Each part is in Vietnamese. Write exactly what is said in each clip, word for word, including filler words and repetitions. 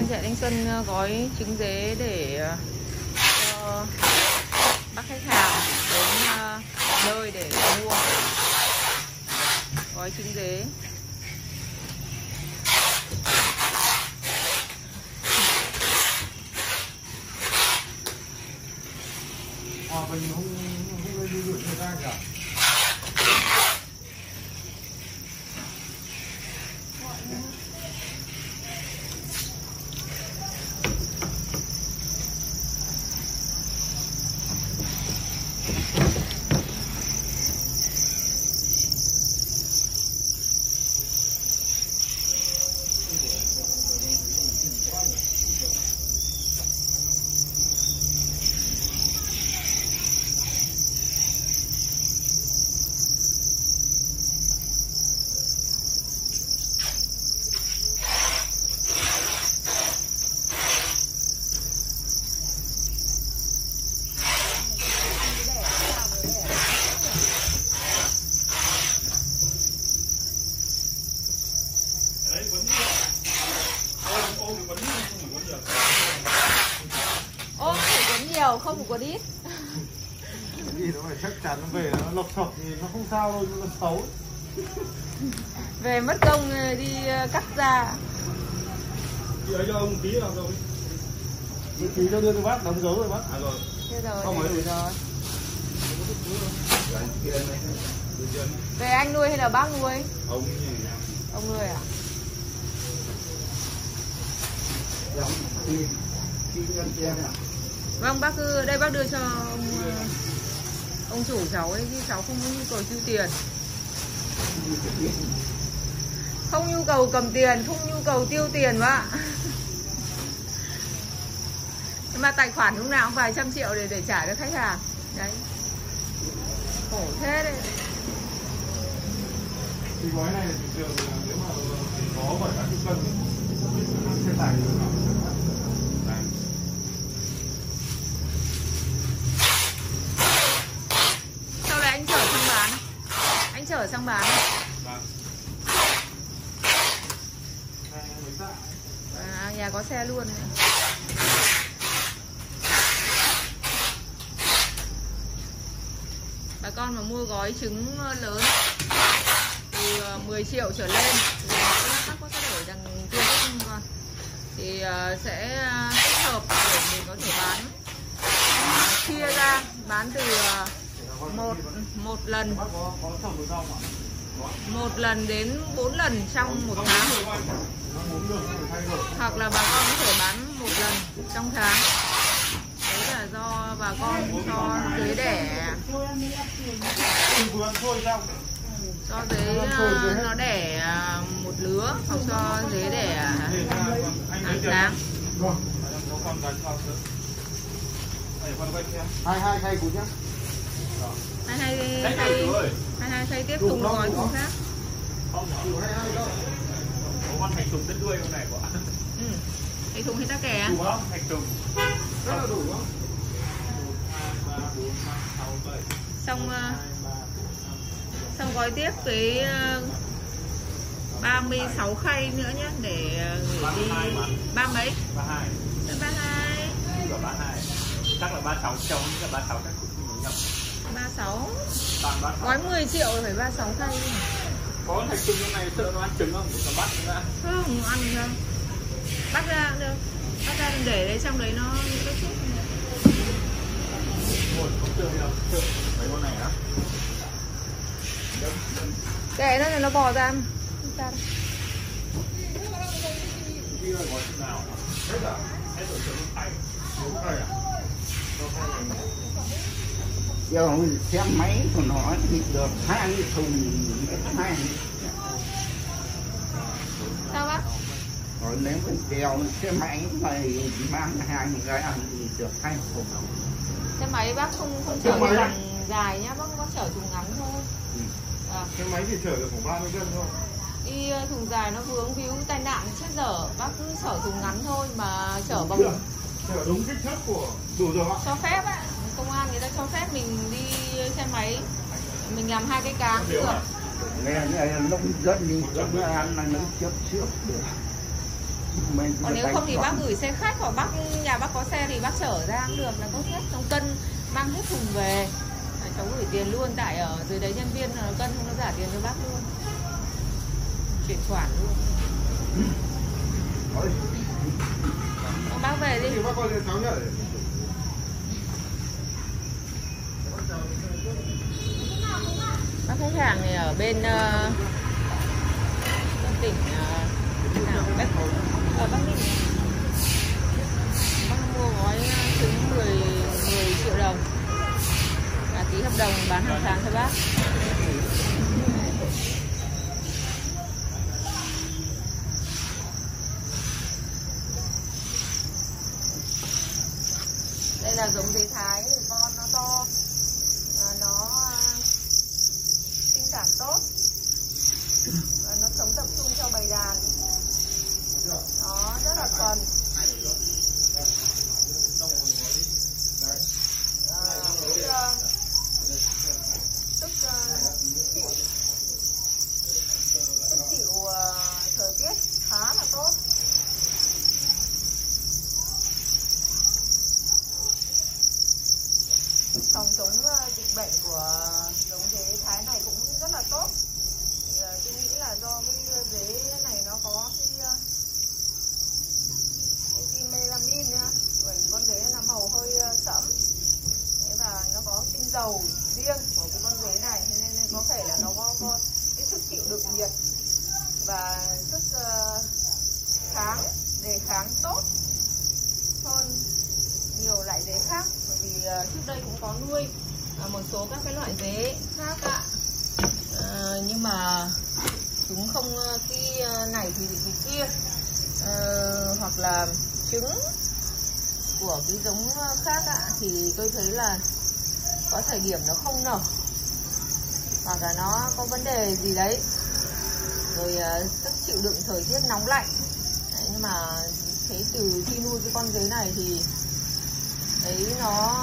Trang Trại Thanh Xuân gói trứng dế để cho bác khách hàng đến nơi để mua gói trứng dế. À, mình không không lên đi được người ta cả. Ôm phải quấn nhiều, không phải quấn ít. Đi nó phải chắc chắn nó về nó lộc thọc thì nó không sao đâu, nhưng nó xấu. Về mất công đi cắt ra. Chị ấy cho ông tí nào rồi. Tí cho đưa tôi bắt, đóng dấu rồi bắt. À rồi. Thế rồi, không rồi. rồi. Về anh nuôi hay là bác nuôi? Ông Ông nuôi à? Vâng, bác cứ đây bác đưa cho ông, ông chủ cháu ấy, chứ cháu không có nhu cầu tiêu tiền. Không nhu cầu cầm tiền, không nhu cầu tiêu tiền mà. Nhưng mà tài khoản lúc nào cũng vài trăm triệu để để trả cho khách hàng. Đấy. Khổ thế đấy. Thì gói này thị trường nếu mà có bởi các cái cân xe tải được. Sau này anh chở sang bán. Anh chở sang bán. À, nhà có xe luôn. Bà con mà mua gói trứng lớn từ mười triệu trở lên thì các có thể đằng kia con thì sẽ tích hợp để mình có thể bán chia ra bán từ một một lần một lần đến bốn lần trong một tháng, hoặc là bà con có thể bán một lần trong tháng. Đấy là do bà con cho dế đẻ, cho dế nó đẻ một lứa, hoặc cho dế đẻ hàng tháng. Hai hai khay cút nhá. Hai hai khay, hai hai khay tiếp cùng gói cùng khác. Con thành thùng rất đuôi con này quả. Ừ. Thành thùng hay tắc kè? Đủ không? Thành thùng. Rất là đủ không? Xong xong gói tiếp với ba mươi sáu khay nữa nhé, để gửi đi ba mấy? ba hai. ba hai. ba hai. Chắc là ba mươi sáu trông, là ba mươi sáu chắc cũng không nhầm. ba mươi sáu. Gói mười triệu phải ba mươi sáu khay. Có thành trứng này sợ nó ăn trứng không? Nó bắt ra. Không, ăn ra. Bắt ra cũng được. Bắt ra đừng để đấy, trong đấy nó có chút. Ôi, không chơi đâu. Chơi mấy con này á. Để nó này nó bò ra. Không sao đâu. Đi rồi gói chừng nào? Hết rồi. Hết rồi trứng phải. Đúng rồi à? Giờ xe máy của nó thì được hai thùng hai. Sao bác? Rồi nếu mình đèo xe máy mày mang hai người ăn thì được hai thùng. Xe máy bác không không chở thùng dài nhá, bác có chở thùng ngắn thôi. Ừ. À. Xe máy thì chở được khoảng ba mươi cân thôi. Đi thùng dài nó vướng víu tai nạn chết dở, bác cứ chở thùng ngắn thôi mà chở bằng chở đúng kích thước của đủ rồi ạ. Cho phép ạ. Công an người ta cho phép mình đi xe máy, mình làm hai cái cáng cũng được. Nghe lúc dẫn đi, lúc ăn là nó chớp trước được. Mình Còn nếu không thì bác gửi xe khách, hoặc bác nhà bác có xe thì bác chở ra cũng được là tốt nhất. Trong cân mang hết thùng về, cháu gửi tiền luôn, tại ở dưới đấy nhân viên là cân không, nó trả tiền cho bác luôn, chuyển khoản luôn. Ông bác về đi. Bác khách hàng này ở bên uh, tỉnh uh, nào Bắc ở Bắc Ninh. Bác mua gói trứng mười triệu đồng và ký hợp đồng bán hàng tháng cho bác. Đây là giống dế Thái, con nó to, nó sinh sản tốt, nó sống tập trung cho bầy đàn, nó rất là thuần. Sức chịu sức chịu thời tiết khá là tốt. Phòng chống dịch bệnh của giống dế Thái này cũng rất là tốt. Thì, uh, tôi nghĩ là do cái dế này nó có cái, uh, cái melamin nữa. Bởi con dế nó màu hơi uh, sẫm. Thế và nó có tinh dầu riêng của cái con dế này, nên có thể là nó có, có cái sức chịu đựng nhiệt và sức uh, kháng, đề kháng tốt hơn nhiều loại dế khác. Bởi vì uh, trước đây cũng có nuôi uh, một số các cái loại dế khác ạ. Uh, nhưng mà chúng không uh, cái uh, này thì bị cái kia, uh, hoặc là trứng của cái giống khác ạ, thì tôi thấy là có thời điểm nó không nở, hoặc là nó có vấn đề gì đấy, rồi uh, sức chịu đựng thời tiết nóng lạnh. Đấy, nhưng mà thấy từ khi nuôi cái con dế này thì đấy nó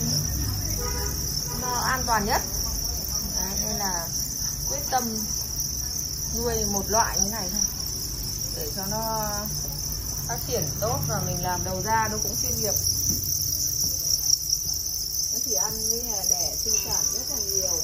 nó an toàn nhất. Đấy, nên là quyết tâm nuôi một loại như này thôi để cho nó phát triển tốt và mình làm đầu ra nó cũng chuyên nghiệp. Nó chỉ ăn với là đẻ sinh sản rất là nhiều,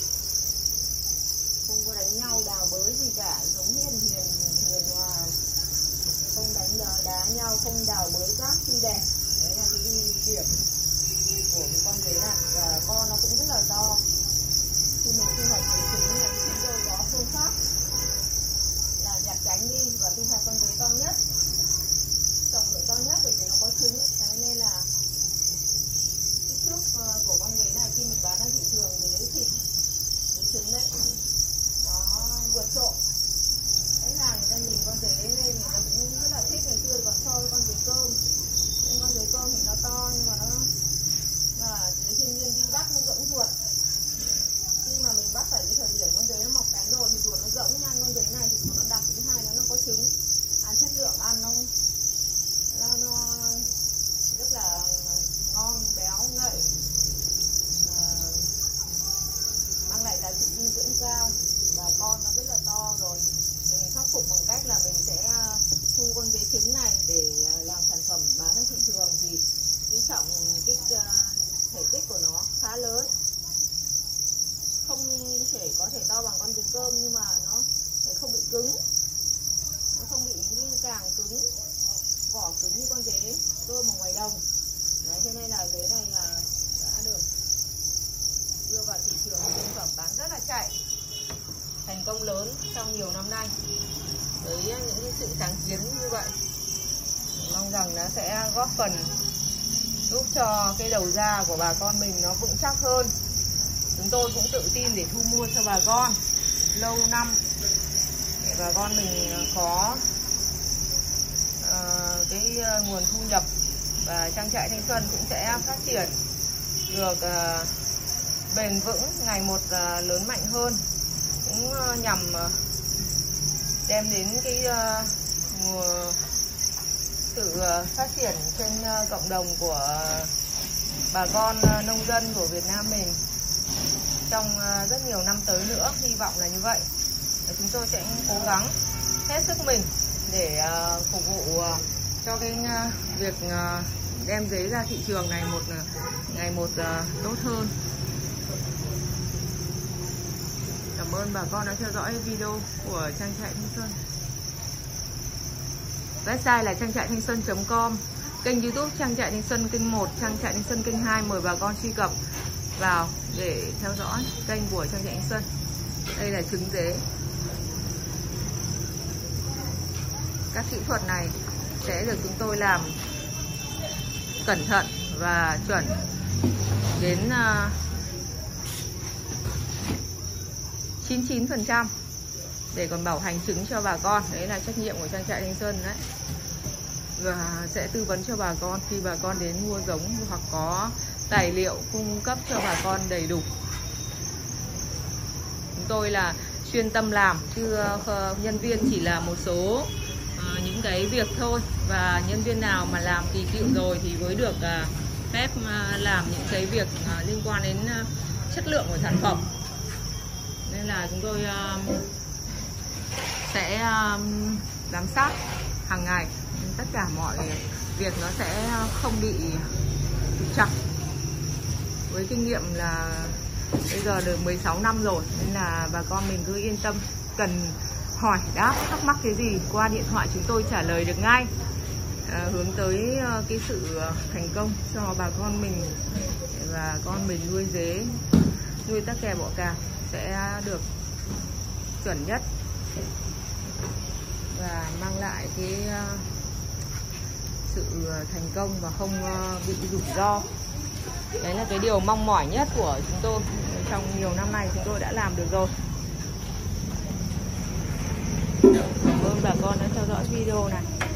không có đánh nhau đào bới gì cả, giống hiền hiền hiền hòa, không đánh đá, đá nhau, không đào bới rác khi đẻ. Đấy là cái ưu điểm của cái con dế này. Và con nó cũng rất là to. Khi mình thu hoạch cái trứng này, chúng tôi có phương pháp là nhặt cánh đi và thu hoạch con dế to nhất, trọng lượng to nhất, bởi vì nó có trứng. Thế nên là kích thước của con dế này khi mình bán ra thị trường thì lấy thịt, lấy trứng đấy, nó vượt trội. Khách hàng người ta nhìn con dế lên thì nó cũng rất là thích. Ngày xưa còn so với con dế cơm, nên con dế cơm thì nó to nhưng mà nó là dưới thiên nhiên đi bắt nó rỗng ruột. Khi mà mình bắt phải cái thời điểm con dế nó mọc cánh rồi thì ruột nó rỗng nha. Con dế này thì ruột nó đặc, thứ hai là nó có trứng, ăn chất lượng ăn nó nó, nó rất là ngon, béo, ngậy, à, mang lại giá trị dinh dưỡng cao và con nó rất là to rồi. Mình khắc phục bằng cách là mình sẽ thu con dế trứng này để làm sản phẩm bán ra thị trường. Thì cái trọng kích thể tích của nó khá lớn, không thể có thể to bằng con dế cơm, nhưng mà nó không bị cứng, nó không bị như càng cứng, vỏ cứng như con dế cơm ở ngoài đồng. Đấy, thế nên là dế này là đã được đưa vào thị trường sản phẩm bán rất là chạy, thành công lớn trong nhiều năm nay. Với những cái sự sáng kiến như vậy, mong rằng nó sẽ góp phần giúp cho cái đầu ra của bà con mình nó vững chắc hơn. Chúng tôi cũng tự tin để thu mua cho bà con lâu năm, để bà con mình có uh, cái nguồn thu nhập, và trang trại Thanh Xuân cũng sẽ phát triển được uh, bền vững, ngày một uh, lớn mạnh hơn, cũng uh, nhằm uh, đem đến cái uh, mùa sự uh, phát triển trên uh, cộng đồng của uh, bà con uh, nông dân của Việt Nam mình trong uh, rất nhiều năm tới nữa. Hy vọng là như vậy. Và chúng tôi sẽ cố gắng hết sức mình để uh, phục vụ uh, cho cái uh, việc uh, đem dế ra thị trường này một uh, ngày một uh, tốt hơn. Cảm ơn bà con đã theo dõi video của trang trại Thanh Xuân. Website là trang trại thanh xuân chấm com, kênh YouTube trang trại Thanh Xuân kênh một, trang trại Thanh Xuân kênh hai. Mời bà con truy cập vào để theo dõi kênh của trang trại Thanh Xuân. Đây là trứng dế. Các kỹ thuật này sẽ được chúng tôi làm cẩn thận và chuẩn đến uh, chín mươi chín phần trăm để còn bảo hành trứng cho bà con. Đấy là trách nhiệm của trang trại Thanh Xuân đấy. Và sẽ tư vấn cho bà con khi bà con đến mua giống hoặc có tài liệu cung cấp cho bà con đầy đủ. Chúng tôi là chuyên tâm làm chứ nhân viên chỉ là một số uh, những cái việc thôi, và nhân viên nào mà làm kỳ cựu rồi thì mới được uh, phép uh, làm những cái việc uh, liên quan đến uh, chất lượng của sản phẩm. Nên là chúng tôi uh, sẽ uh, giám sát hàng ngày, tất cả mọi việc nó sẽ không bị trục trặc. Với kinh nghiệm là bây giờ được mười sáu năm rồi, nên là bà con mình cứ yên tâm, cần hỏi đáp thắc mắc cái gì qua điện thoại chúng tôi trả lời được ngay, à, hướng tới cái sự thành công cho bà con mình, và con mình nuôi dế, nuôi tắc kè bọ cạp sẽ được chuẩn nhất và mang lại cái sự thành công và không bị rủi ro. Đấy là cái điều mong mỏi nhất của chúng tôi. Trong nhiều năm nay chúng tôi đã làm được rồi. Cảm ơn bà con đã theo dõi video này.